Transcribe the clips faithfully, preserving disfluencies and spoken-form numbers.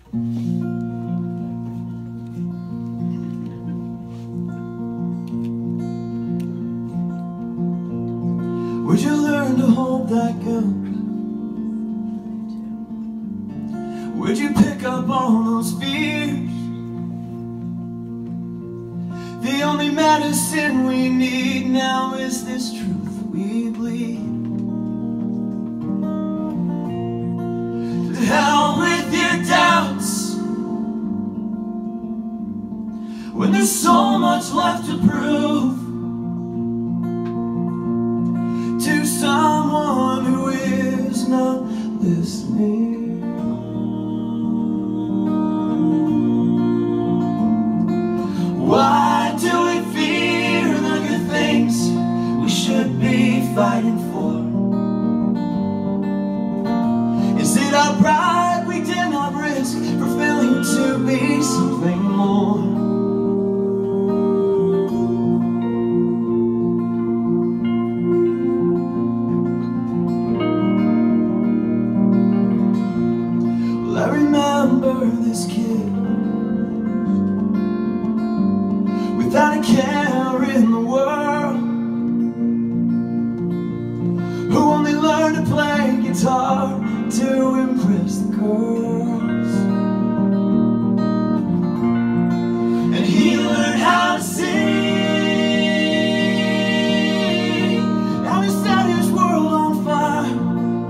Would you learn to hold that gun? Would you pick up all those fears? The only medicine we need now is this truth we bleed. To hell with your doubts, when there's so much left to prove to someone who is not listening. Why do we fear the good things we should be fighting for? Is it our pride we did not risk for failing to be something more? Well, I remember this kid without a care in the world, who only learned to play guitar to impress the girls. And he learned how to sing, and he set his world on fire.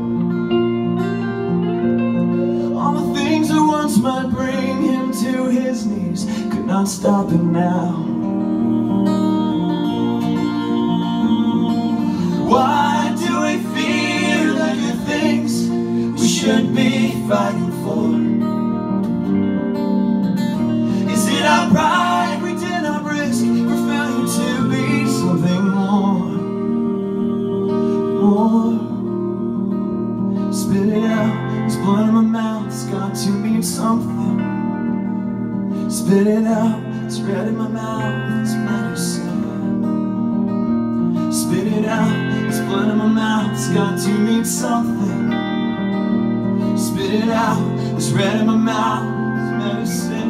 All the things that once might bring him to his knees could not stop him now. Why do we fear the good things we should be fighting for? Is it our pride we did not risk for failing to be something more? More. Spit it out, it's blood in my mouth, it's got to mean something. Spit it out, it's red in my mouth, it's medicine. Spit it out, it's blood in my mouth, it's got to mean something. Spit it out, it's red in my mouth, it's medicine.